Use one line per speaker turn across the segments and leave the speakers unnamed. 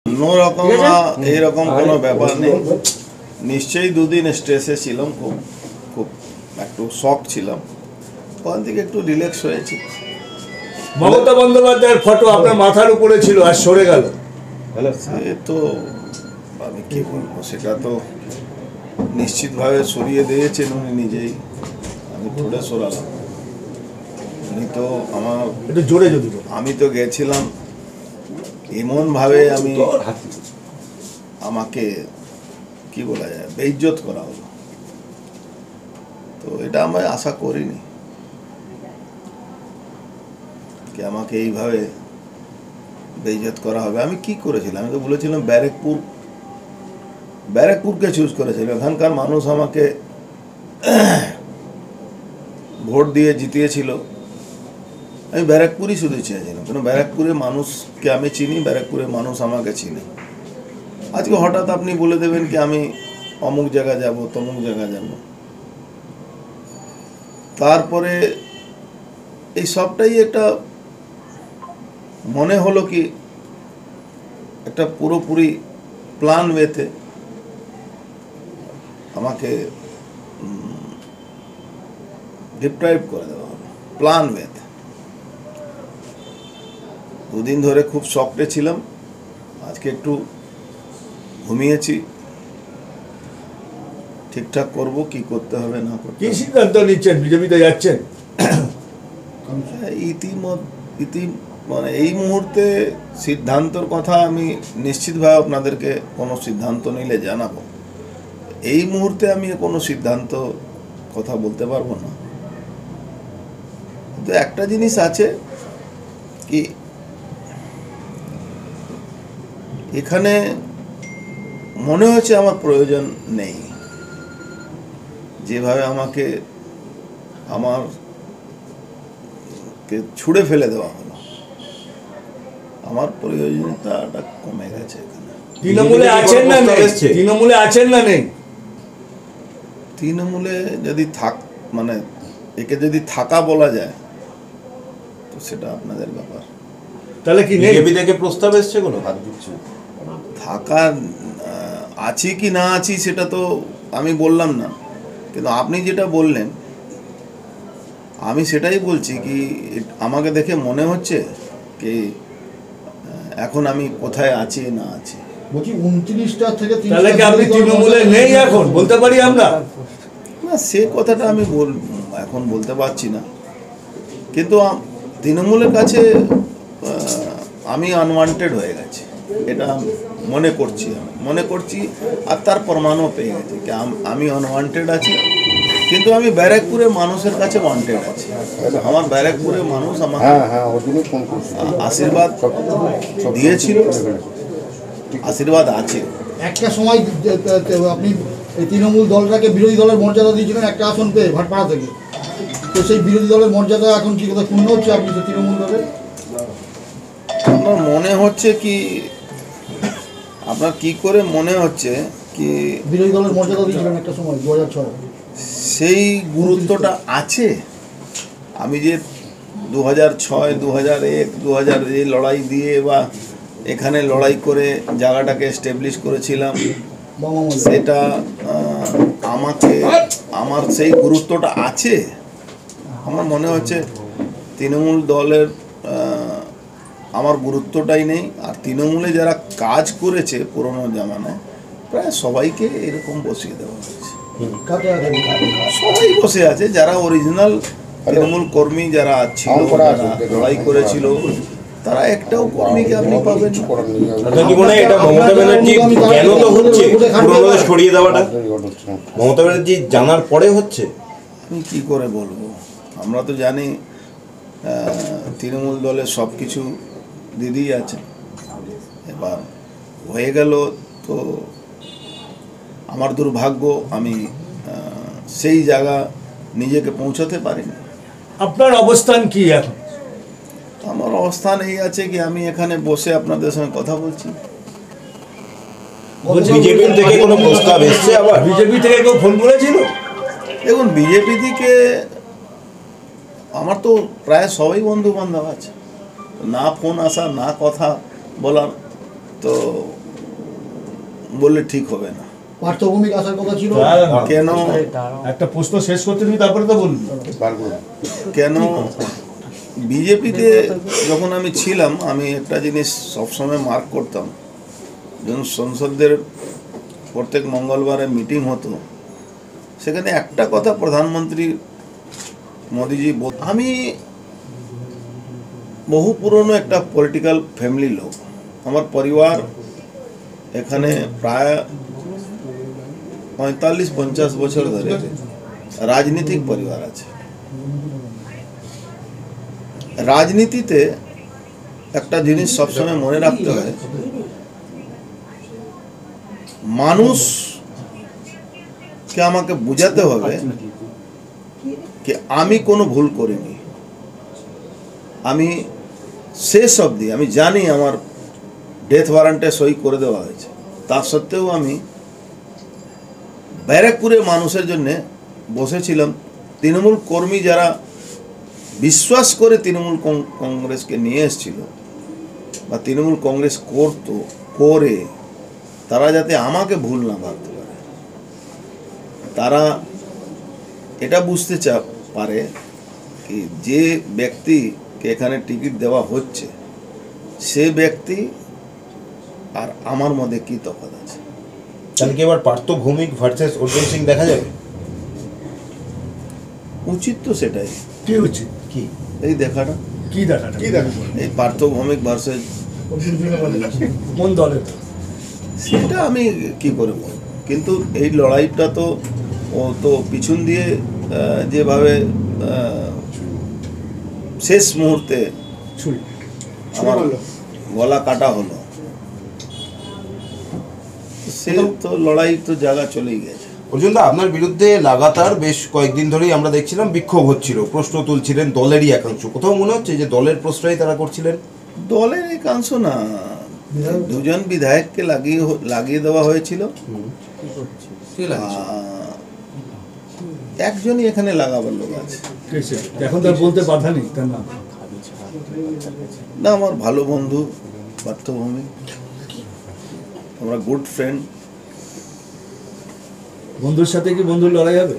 অন্যরকম এইরকম কোনো ব্যাপার নেই। নিশ্চয়ই দুদিন স্ট্রেসে ছিলাম, খুব খুব একটু শক ছিলাম, ওখান থেকে একটু রিল্যাক্স হয়েছি।
মমতা বন্দ্যোপাধ্যায়ের ফটো আপনার মাথার উপরে ছিল আর সরে গেল,
সে তো আমি কি বলবো, সেটা তো নিশ্চিতভাবে সরিয়ে দিয়েছেন উনি নিজেই, আমি থোড়ে সরালাম। উনি তো আমার
একটু জোরে যদি
আমি তো গেছিলাম এমনভাবে, আমি আমাকে কি বলা যায় বেইজ্জত করা হলো, তো এটা আমি আশা করিনি কি আমাকে এইভাবে বেইজ্জত করা হবে। আমি কি করেছিলাম? আমি তো বলেছিলাম ব্যারাকপুরকে চুজ করেছিলাম। এখানকার মানুষ আমাকে ভোট দিয়ে জিতিয়েছিল, আমি ব্যারাকপুরই শুধু চেয়েছিলাম, কেন ব্যারাকপুরের মানুষকে আমি চিনি, ব্যারাকপুরের মানুষ আমাকে চিনি। আজকে হঠাৎ আপনি বলে দেবেন কি আমি অমুক জায়গা যাব, তমুক জায়গা যাব, তারপরে এই সবটাই একটা মনে হলো কি একটা পুরোপুরি প্ল্যান ওয়েতে আমাকে ডিপ্রাইভ করে দেওয়া হলো, প্ল্যান ওয়েতে। দুদিন ধরে খুব শকটে ছিলাম, আজকে একটু ঘুমিয়েছি, ঠিকঠাক করব কি করতে হবে না করতে
কি সিদ্ধান্ত নিচ্ছেন? বিজেপিতে যাচ্ছেন?
মানে এই মুহূর্তে সিদ্ধান্তর কথা আমি নিশ্চিতভাবে আপনাদেরকে কোনো সিদ্ধান্ত নিলে জানাবো। এই মুহূর্তে আমি কোনো সিদ্ধান্ত কথা বলতে পারবো না। কিন্তু একটা জিনিস আছে কি, এখানে মনে হচ্ছে আমার প্রয়োজন নেই, যেভাবে আমাকে ছুঁড়ে ফেলে দেওয়া হলো, আমার প্রয়োজনীয়তাটা কমে গেছে। এখানে
তৃণমূলে আছেন না নেই? তৃণমূলে আছেন না নেই?
তৃণমূলে যদি মানে একে যদি থাকা বলা যায় তো সেটা আপনাদের ব্যাপার।
তাহলে কি
বিজেপি থেকে প্রস্তাব এসছে কোনো? হাত দিচ্ছে
থাকা আছি কি না আছি সেটা তো আমি বললাম না, কিন্তু আপনি যেটা বললেন আমি সেটাই বলছি কি আমাকে দেখে মনে হচ্ছে কি এখন আমি কোথায় আছি না আছি।
বলছি 29টা থেকে
তাহলে কি আপনি তৃণমূলে নেই এখন বলতে পারি আমরা?
না, সে কথাটা আমি এখন বলতে পারছি না, কিন্তু তৃণমূলের কাছে আমি আনওয়ান্টেড হয়ে গেছি, এটা মনে করছি আর তার প্রমাণও পেয়ে গেছি কি আমি আনওয়ান্টেড আছি। কিন্তু আমি ব্যারাকপুরের মানুষের কাছে ওয়ান্টেড আছি। আমার ব্যারাকপুরের মানুষ আমাকে আশীর্বাদ দিয়েছিল, আশীর্বাদ আছে।
একটা সময় আপনি এই তৃণমূল দলটাকে বিরোধী দলের মর্যাদা দিয়েছিলেন একটা আসন পেয়ে ভাটপাড়া থেকে, তো সেই বিরোধী দলের মর্যাদা এখন কি কথা ক্ষুণ্ণ হচ্ছে আপনি তো তৃণমূল দলের?
আমার মনে হচ্ছে কি, আপনার কি করে মনে হচ্ছে কি
বিরোধী দলের মর্যাদা দিয়েছিলেন একটা সময় 2006
সেই গুরুত্বটা আছে? আমি যে 2006, 2001, 2000 এই লড়াই দিয়ে বা এখানে লড়াই করে জায়গাটাকে এস্টাবলিশ করেছিলাম, সেটা আমার সেই গুরুত্বটা আছে? আমার মনে হচ্ছে তৃণমূল দলের আমার গুরুত্বটাই নেই। আর তৃণমূলে যারা কাজ করেছে পুরনো জামানায় প্রায় সবাইকে এরকম বসিয়ে দেওয়া হয়েছে। সবাই বসে আছে, যারা অরিজিনাল তৃণমূল কর্মী যারা ছিল, যারা লড়াই করেছিল, তারা একটাও কর্মীকে আপনি পাবেন।
মমতা ব্যানার্জি কেন তো হচ্ছে পুরনো সরিয়ে দেওয়াটা মমতা ব্যানার্জি জানার পরে হচ্ছে?
আমি কি করে বলবো, আমরা তো জানি তৃণমূল দলের সব কিছু দিদি আছে, এবার হয়ে গেল তো আমার দুর্ভাগ্য, আমি সেই জায়গা নিজেকে পৌঁছাতে পারিনি।
আপনার অবস্থান কি এখন?
আমার অবস্থান এই আছে কি আমি এখানে বসে আপনাদের সঙ্গে কথা বলছি।
বিজেপি থেকে কোনো প্রস্তাব এসছে? আবার
বিজেপি থেকে কেউ ফোন করেছিল?
দেখুন, বিজেপি থেকে আমার তো প্রায় সবাই বন্ধু বান্ধব আছে, না ফোন আসা না কথা বলার তো বললে ঠিক হবে না।
পার্থভূমিক আসার কথা ছিল।
কেন
একটা প্রশ্ন শেষ করতে তুমি তারপরে তো বলবি।
কেন বিজেপিতে যখন আমি ছিলাম, আমি একটা জিনিস সবসময় মার্ক করতাম, যখন সংসদের প্রত্যেক মঙ্গলবারে মিটিং হতো, সেখানে একটা কথা প্রধানমন্ত্রী মোদিজি আমি বহু পুরনো একটা পলিটিক্যাল ফ্যামিলি লোক, আমার পরিবার এখানে প্রায় 45-50 বছর ধরে রাজনীতিক পরিবার আছে। রাজনীতিতে একটা জিনিস সবসময় মনে রাখতে হয়, মানুষকে আমাকে বোঝাতে হবে कि আমি কোনো ভুল করিনি। আমি শেষ অবধি আমি জানি আমার ডেথ ওয়ারেন্টে সই করে দেওয়া হয়েছে, তা সত্ত্বেও আমি ব্যারাকপুরে মানুষের জন্য বসেছিলাম। তৃণমূল কর্মী যারা বিশ্বাস করে তৃণমূল কংগ্রেসকে নিয়ে এসেছিল বা তৃণমূল কংগ্রেস করে তারা যাতে আমাকে ভুল না ভাবতে পারে, তারা এটা বুঝতে পারে কি যে ব্যক্তিকে এখানে টিকিট দেওয়া হচ্ছে সে ব্যক্তি আর আমার মধ্যে কি তফাৎ আছে।
তাহলে কি এবার পার্থ ভৌমিক ভার্সেস অর্জুন সিং দেখা যাবে?
উচিত তো সেটাই।
কি হচ্ছে?
কি
এই দেখাটা,
কি দেখাটা?
এই পার্থ ভৌমিক ভার্সেস
কোন দলের?
সেটা আমি কি করে বলব, কিন্তু এই লড়াইটা তো ও তো পিছন দিয়ে যেভাবে শেষ মুহূর্তে
ছুরি
আমার গলা কাটা হলো, সে তো লড়াই তো জায়গা চলেই গেছে।
অর্জুন দা, আপনার বিরুদ্ধে লাগাতার বেশ কয়েকদিন ধরেই আমরা দেখছিলাম বিক্ষোভ হচ্ছিল, প্রশ্ন তুলছিলেন দলেরই একাংশ। কোথাও মনে হচ্ছে যে দলের প্রশ্রয় তারা করছিলেন?
দলের একাংশ না, দুজন বিধায়ককে লাগিয়ে দেওয়া হয়েছিল, একজনই এখানে লাগাবার লোক আছে।
এখন তার বলতে বাধা নেই তার নাম।
না, আমার ভালো বন্ধু পার্থ ভৌমিক, আমরা গুড ফ্রেন্ড।
বন্ধুর সাথে কি বন্ধুর লড়াই হবে?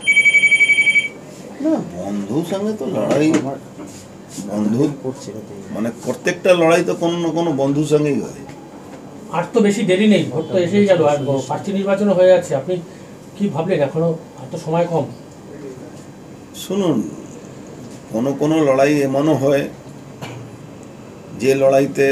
না, বন্ধুর সঙ্গে তো লড়াই, বন্ধু মানে প্রত্যেকটা লড়াই তো কোনো না কোনো বন্ধুর সঙ্গেই হয়।
আর তো বেশি দেরি নেই, ভোট তো এসেই গেল, আর প্রার্থী নির্বাচন হয়ে যাচ্ছে। আপনি কি ভাবলেন, এখনো আর তো সময় কম?
শুনুন, কোনো লড়াই এমনও হয় যে লড়াইতে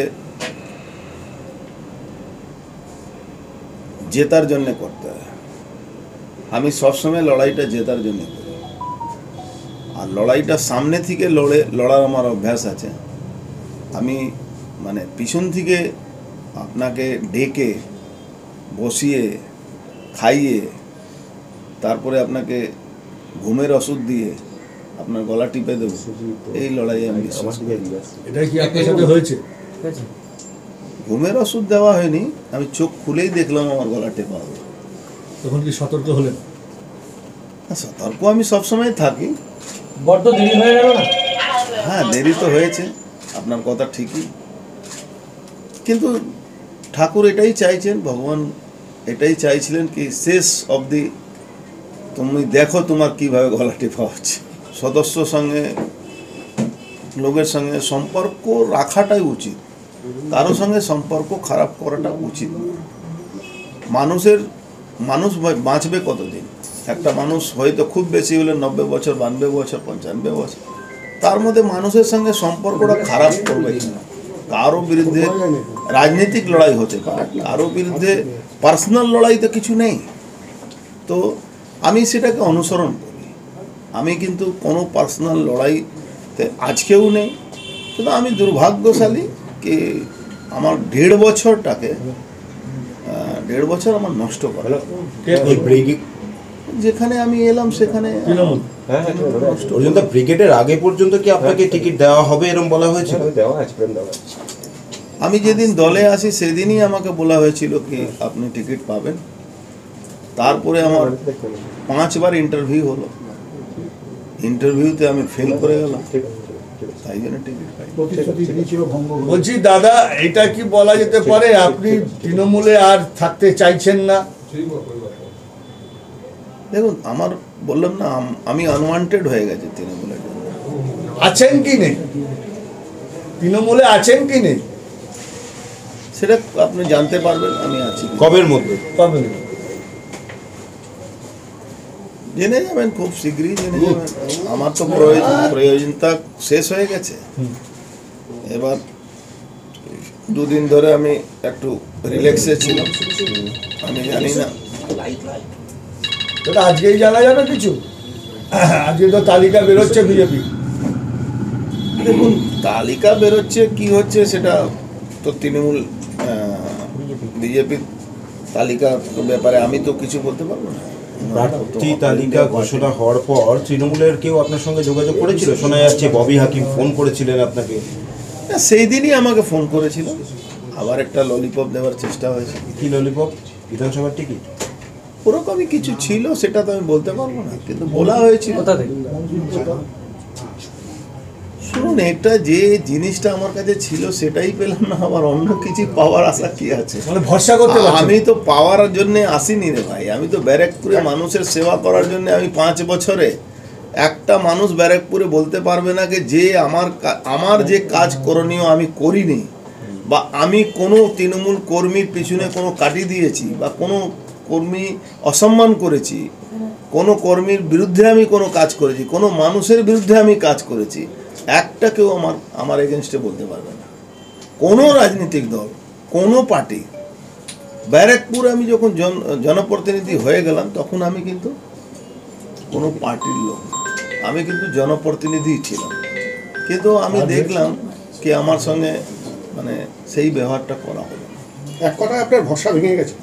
জেতার জন্য করতে হয়। আমি সবসময় লড়াইটা জেতার জন্য করি, আর লড়াইটা সামনে থেকে লড়ার আমার অভ্যাস আছে। আমি মানে পিছন থেকে আপনাকে ডেকে বসিয়ে খাইয়ে তারপরে আপনাকে ঘুমের ওষুধ দিয়ে আপনার গলা টিপে দেবো, এই লড়াই আমি বিশ্বাস করি।
এটা কি আপনার সাথে হয়েছে?
ঘুমের ওষুধ দেওয়া হয়নি, আমি চোখ খুলেই দেখলাম আমার গলা টেপা হবে।
তখন কি সতর্ক হলেন?
সতর্ক আমি সবসময় থাকি।
বড্ড দেরি হয়ে গেল না?
হ্যাঁ, দেরি তো হয়েছে, আপনার কথা ঠিকই, কিন্তু ঠাকুর এটাই চাইছেন, ভগবান এটাই চাইছিলেন কি শেষ অবধি তুমি দেখো তোমার কিভাবে গলা টেপা হচ্ছে। সদস্য সঙ্গে লোকের সঙ্গে সম্পর্ক রাখাটাই উচিত, কারোর সঙ্গে সম্পর্ক খারাপ করাটা উচিত না। মানুষ বাঁচবে কতদিন? একটা মানুষ হয়তো খুব বেশি হলে 90 বছর, 92 বছর, 95 বছর, তার মধ্যে মানুষের সঙ্গে সম্পর্কটা খারাপ করবে কিনা? কারো বিরুদ্ধে রাজনৈতিক লড়াই হতে পারে, কারো বিরুদ্ধে পার্সোনাল লড়াই তো কিছু নেই। তো আমি সেটাকে অনুসরণ করি। আমি কিন্তু কোনো পার্সোনাল লড়াইতে আজকেও নেই, কিন্তু আমি দুর্ভাগ্যশালী কি আমার 1.5 বছরটাকে 1.5 বছর আমার নষ্ট করা। যেখানে আমি এলাম সেখানে
অর্জুন দা, ব্রিগেডের আগে পর্যন্ত কি আপনাকে টিকিট দেওয়া হবে এরকম বলা হয়েছিল?
আমি যেদিন দলে আসি সেদিনই আমাকে বলা হয়েছিল কি আপনি টিকিট পাবেন। তারপরে আমার 5 বার ইন্টারভিউ হলো, ইন্টারভিউতে আমি ফেল করে গেলাম। তাই জন্য টিকিট পাই।
প্রতিশ্রুতি দিয়েছিল ভঙ্গ হলো।
বলছি দাদা, এটা কি বলা যেতে পারে আপনি তৃণমূলে আর থাকতে চাইছেন না?
দেখুন, আমার বললাম না, আমি আনওয়ান্টেড হয়ে গেছি তৃণমূলের জন্য।
আছেন কি নেই তৃণমূলে, আছেন কি নেই?
সেটা আপনি জানতে পারবেন আমি আছি কি না।
কবের মধ্যে?
কবে?
জেনে যাবেন, খুব শীঘ্রই জেনে যাবেন। আমার তো প্রয়োজনতা শেষ হয়ে গেছে। এবার দুদিন ধরে আমি একটু রিল্যাক্সে ছিলাম, আমি জানি না।
সেটা আজকেই জানা যাবে কিছু? আজকে তো তালিকা বেরোচ্ছে বিজেপি।
দেখুন, তালিকা বেরোচ্ছে কি হচ্ছে সেটা তো তৃণমূল বিজেপির তালিকার ব্যাপারে আমি তো কিছু বলতে পারবো না।
প্রার্থী তালিকা ঘোষণা হওয়ার পর তৃণমূলের কেউ আপনার সঙ্গে যোগাযোগ করেছিল? শোনা যাচ্ছে ববি হাকিম ফোন করেছিলেন আপনাকে।
না, সেই দিনই আমাকে ফোন করেছিল, আবার একটা ললিপপ দেওয়ার চেষ্টা হয়েছে।
কি ললিপপ? বিধানসভার টিকিট?
ওরকমই কিছু ছিল, সেটা তো আমি বলতে পারবো না, কিন্তু বলা হয়েছিল।
কোথা থেকে?
শুনুন, এটা যে জিনিসটা আমার কাছে ছিল সেটাই পেলাম না, আবার অন্য কিছু পাওয়ার আশা কি আছে?
মানে ভরসা করতে পারছেন?
আমি তো পাওয়ার জন্য আসিনি রে ভাই, আমি তো ব্যারাকপুরে মানুষের সেবা করার জন্য। আমি 5 বছরে একটা মানুষ ব্যারাকপুরে বলতে পারবে না যে আমার যে কাজ করণীয় আমি করিনি, বা আমি কোনো তৃণমূল কর্মীর পিছনে কোনো কাটি দিয়েছি, বা কোনো কর্মী অসম্মান করেছি, কোনো কর্মীর বিরুদ্ধে আমি কোনো কাজ করেছি, কোনো মানুষের বিরুদ্ধে আমি কাজ করেছি, একটা কেউ আমার এগেনস্টে বলতে পারবে না। কোনো রাজনৈতিক দল, কোনো পার্টি। ব্যারাকপুর আমি যখন জনপ্রতিনিধি হয়ে গেলাম, তখন আমি কিন্তু কোনো পার্টির লোক না। আমি কিন্তু জনপ্রতিনিধি ছিলাম, কিন্তু আমি দেখলাম কি আমার সঙ্গে মানে সেই ব্যবহারটা করা হলো না।
এক কথায় আপনার ভরসা ভেঙে গেছে।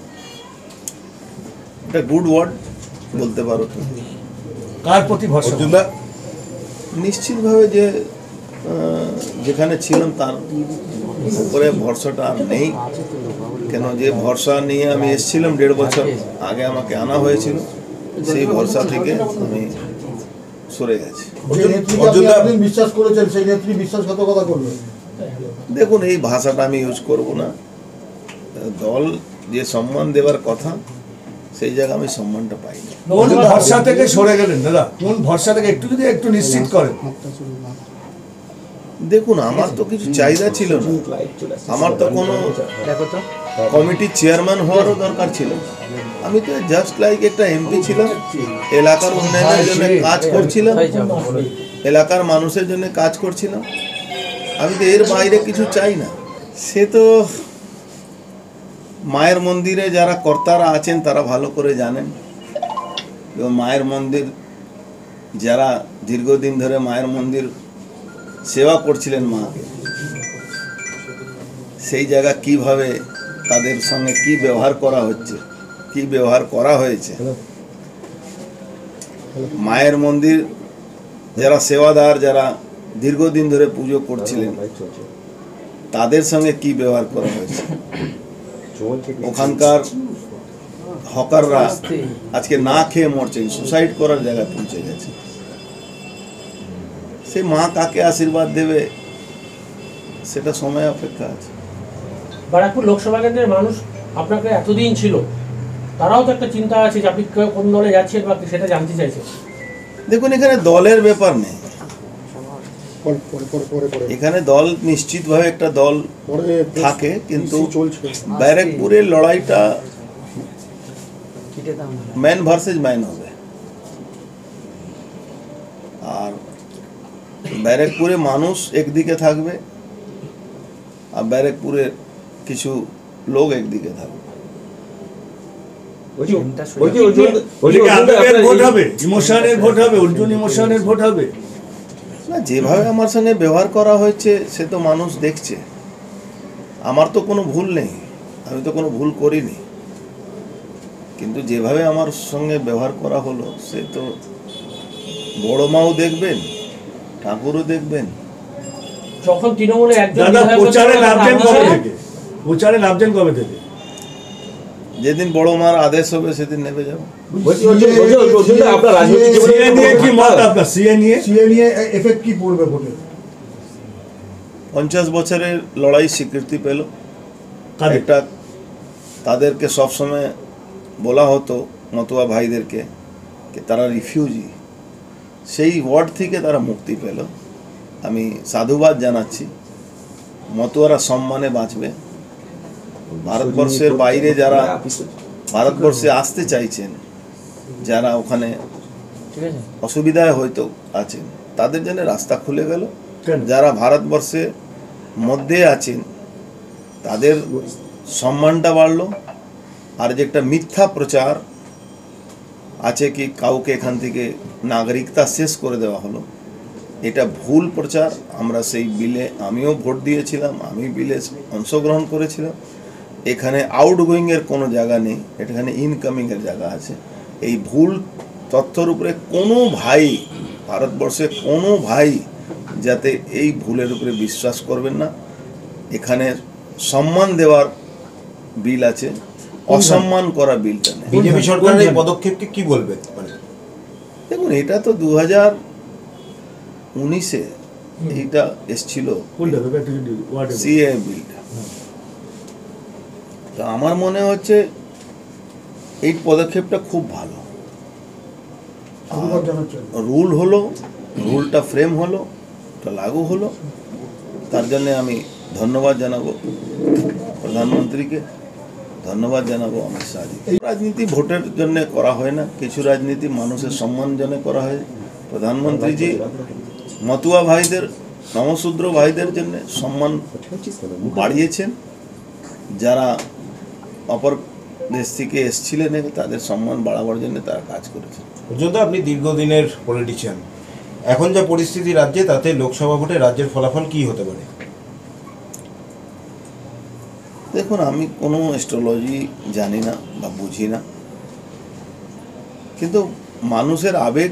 এটা গুড ওয়ার্ড বলতে পারো তো।
কার প্রতি ভরসা?
অর্জুনদা,
নিশ্চিতভাবে যে যেখানে ছিলাম তার উপরে ভরসাটা আর নেই। কেন, যে ভরসা নিয়ে আমি এসেছিলাম 1.5 বছর আগে আমাকে আনা হয়েছিল, সেই ভরসা থেকে আমি সরে গেছি।
যে নেত্রীকে আপনি এতদিন বিশ্বাস করেছেন, সেই নেত্রী বিশ্বাসঘাতকতা করলো।
দেখুন, এই ভাষাটা আমি ইউজ করব না। দল যে সম্মান দেওয়ার কথা, সেই জায়গায় আমি সম্মানটা পাই না।
কোন ভরসা থেকে সরে গেলেন দাদা? কোন ভরসা থেকে একটু যদি একটু নিশ্চিত করেন।
দেখুন, আমার তো কিছু চাহিদা ছিল না, আমার তো কোনো কমিটির চেয়ারম্যান হওয়ারও দরকার ছিল না। আমি তো জাস্ট লাইক একটা এমপি ছিলাম, এলাকার উন্নয়নের জন্য কাজ করছিলাম, এলাকার মানুষের জন্য কাজ করছিলাম। আমি তো এর বাইরে কিছু চাই না। সে তো মায়ের মন্দিরে যারা কর্তারা আছেন তারা ভালো করে জানেন, এবং মায়ের মন্দির যারা দীর্ঘদিন ধরে মায়ের মন্দির সেবা করছিলেন মাকে, সেই জায়গা কিভাবে তাদের সঙ্গে কি ব্যবহার করা হচ্ছে, কি ব্যবহার করা হয়েছে। মায়ের মন্দির যারা সেবাদার, যারা দীর্ঘদিন ধরে পুজো করছিলেন, তাদের সঙ্গে কি ব্যবহার করা হয়েছে। ওখানকার হকাররা আজকে না খেয়ে মরছেন, সুসাইড করার জায়গায় পৌঁছে গেছে। সে মা কাকে আশীর্বাদ দেবে সেটা সময় অপেক্ষা আছে।
ব্যারাকপুর লোকসভা কেন্দ্রের মানুষ আপনাকে এতদিন ছিল, তারাও তো একটা চিন্তা আছে যে আপনি কোন দলে যাচ্ছেন বা সেটা জানতে চাইছে।
দেখুন, এখানে দলের ব্যাপার নেই, এখানে দল নিশ্চিতভাবে একটা দল থাকে, কিন্তু ব্যারাকপুরের লড়াইটা ম্যান ভার্সেস ম্যান হবে। আর ব্যারাকপুরে মানুষ একদিকে থাকবে, আর ব্যারাকপুরের কিছু লোক একদিকে থাকবে।
ভোট হবে, ইমোশনের ভোট হবে, অর্জুন ইমোশনের ভোট হবে
না, যেভাবে আমার সঙ্গে ব্যবহার করা হয়েছে সে তো মানুষ দেখছে। আমার তো কোনো ভুল নেই, আমি তো কোনো ভুল করিনি, কিন্তু যেভাবে আমার সঙ্গে ব্যবহার করা হলো সে তো বড় মাও দেখবেন, ঠাকুরও দেখবেন।
যখন তৃণমূলে একজন
দাদা প্রচারে নামছেন কবে থেকে? প্রচারে নামছেন কবে থেকে?
যেদিন বড় মার আদেশ হবে সেদিন নেমে যাবো।
সিএ নিয়ে কি মত আপনার? সিএ নিয়ে
এফেক্ট কি পড়বে ভোটে?
50 বছরের লড়াই স্বীকৃতি পেল।
কাদের?
একটা তাদেরকে সবসময় বলা হতো মতুয়া ভাইদেরকে যে তারা রিফিউজি, সেই ওয়ার্ড থেকে তারা মুক্তি পেল। আমি সাধুবাদ জানাচ্ছি। মতুয়ারা সম্মানে বাঁচবে। ভারতবর্ষের বাইরে যারা ভারতবর্ষে আসতে চাইছেন, যারা ওখানে অসুবিধায় হয়তো আছেন, তাদের জন্য রাস্তা খুলে গেল।
কেন?
যারা ভারতবর্ষের মধ্যে আছেন তাদের সম্মানটা বাড়লো। আর যে একটা মিথ্যা প্রচার আছে কি কাউকে এখান থেকে নাগরিকতা শেষ করে দেওয়া হলো, এটা ভুল প্রচার। আমরা সেই বিলে আমিও ভোট দিয়েছিলাম, আমি বিলে অংশগ্রহণ করেছিলাম। এখানে আউটগোয়িংয়ের কোনো জায়গা নেই, এখানে ইনকামিংয়ের জায়গা আছে। এই ভুল তথ্যর উপরে কোনো ভাই, ভারতবর্ষে কোনো ভাই যাতে এই ভুলের উপরে বিশ্বাস করবেন না। এখানে সম্মান দেওয়ার বিল আছে, অসম্মান করা বিলটা নেই।
বিজেপি সরকারের এই পদক্ষেপকে কি বলবেন? মানে
দেখুন, এটা তো 2019-এ এইটা এসছিল
কোনটা তো একটু যদি ওয়ার্ডে বলুন।
সিএ বিলটা। তো আমার মনে হচ্ছে এই পদক্ষেপটা খুব ভালো।
সাধুবাদ জানাচ্ছেন।
রুল হলো, রুলটা ফ্রেম হলো, ওটা লাগু হলো। তার জন্যে আমি ধন্যবাদ জানাবো প্রধানমন্ত্রীকে, ধন্যবাদ জানাবো অমিত শাহজি। রাজনীতি ভোটের জন্য করা হয় না, কিছু রাজনীতি মানুষের সম্মান জন্য করা হয়। প্রধানমন্ত্রীজি মতুয়া ভাইদের, নমশূদ্র ভাইদের জন্য সম্মান বাড়িয়েছেন। যারা অপর দেশ থেকে এসেছিলেন তাদের সম্মান বাড়াবার জন্য তারা কাজ করেছেন।
পর্যন্ত আপনি দীর্ঘদিনের পলিটিশিয়ান, এখন যা পরিস্থিতি রাজ্যে, তাতে লোকসভা ভোটে রাজ্যের ফলাফল কি হতে পারে?
দেখুন, আমি কোনো অ্যাস্ট্রোলজি জানি না বা বুঝি না, কিন্তু মানুষের আবেগ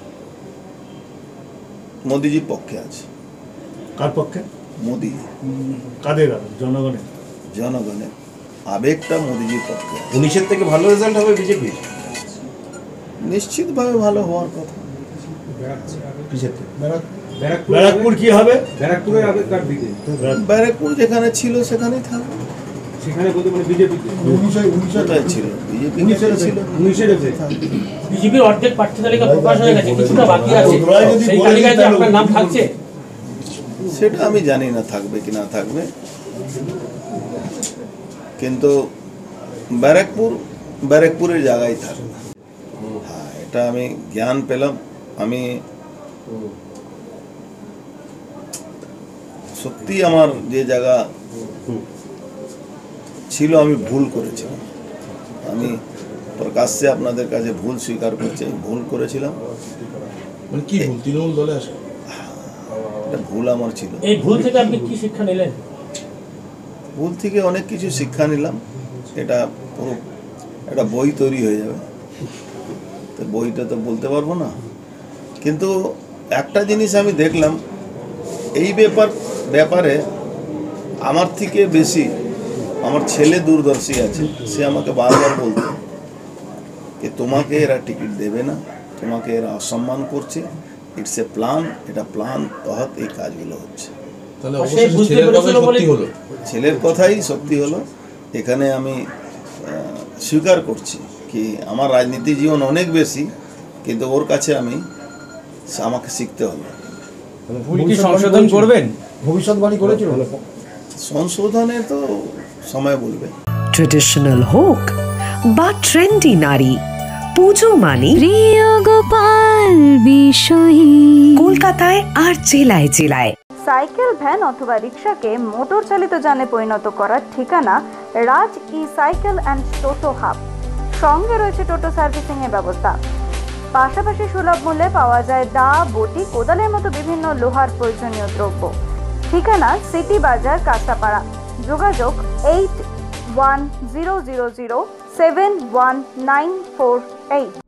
মোদিজির পক্ষে আছে।
কার পক্ষে?
মোদি,
কাদের? জনগণের?
জনগণের আবেগটা মোদিজির পক্ষে আছে।
19-এর থেকে ভালো রেজাল্ট হবে বিজেপি?
নিশ্চিতভাবে ভালো হওয়ার কথা।
কিসের থেকে?
ব্যারাকপুর কি হবে?
ব্যারাকপুরের আবেগ কার দিকে?
ব্যারাকপুর যেখানে ছিল সেখানেই থাকবে।
সেখানে বলতে মানে বিজেপি
কোথায় ছিল? বিজেপি ছিল।
19-এর
বিজেপির অর্ধেক প্রার্থী তালিকা প্রকাশ হয়ে গেছে, কিছুটা বাকি আছে।
ওরাই যদি
সেই
বলে
তালিকায়
দিত
কি আপনার নাম থাকছে?
সেটা আমি জানি না থাকবে কি না থাকবে, কিন্তু ব্যারাকপুরের জায়গায় থাকবে। হ্যাঁ, এটা আমি জ্ঞান পেলাম। আমি সত্যি আমার যে জায়গা ছিল আমি ভুল করেছিলাম। আমি প্রকাশ্যে আপনাদের কাছে ভুল স্বীকার করছি, আমি ভুল করেছিলাম।
মানে কি ভুল? তৃণমূল দলে আসে
এটা ভুল আমার ছিল।
এই ভুল থেকে আপনি কি শিক্ষা নিলেন?
ভুল থেকে অনেক কিছু শিক্ষা নিলাম। এটা পুরো একটা বই তৈরি হয়ে যাবে, তো বইটা তো বলতে পারবো না। কিন্তু একটা জিনিস আমি দেখলাম, এই ব্যাপারে আমার থেকে বেশি আমার ছেলে দূরদর্শী আছে। সে আমাকে বারবার বলতো যে তোমাকে এরা টিকিট দেবে না, তোমাকে এরা অসম্মান করছে, ইটস এ প্ল্যান, এটা প্ল্যান তহত এই কাজগুলো হচ্ছে।
তাহলে
আর সেই বুঝতে পেরেছিল বলে
ছেলের কথাই সত্যি হলো। এখানে আমি স্বীকার করছি কি আমার রাজনীতি জীবন অনেক বেশি, কিন্তু ওর কাছে আমাকে শিখতে হলো।
ভুল কি সংশোধন করবেন?
ভবিষ্যৎবাণী করেছিল।
সংশোধনের তো সময় বলবে।
ট্রেডিশনাল হোক বা ট্রেন্ডি নারী, পুজো মানে
প্রিয় গোপাল বিষয়ী
কলকাতায় আর জেলায় জেলায়।
সাইকেল, ভ্যান অথবা রিক্সাকে মোটর চালিত যানে পরিণত করার ঠিকানা Raj e cycle and toto hub. সঙ্গে রয়েছে টোটো সার্ভিসিং এর ব্যবস্থা। পাশাপাশি সুলভ মূল্যে পাওয়া যায় দা, বটি, কোদালের মতো বিভিন্ন লোহার প্রয়োজনীয় দ্রব্য। ঠিকানা সিটি বাজার, কাঁচাপাড়া। যোগাযোগ 8100071948।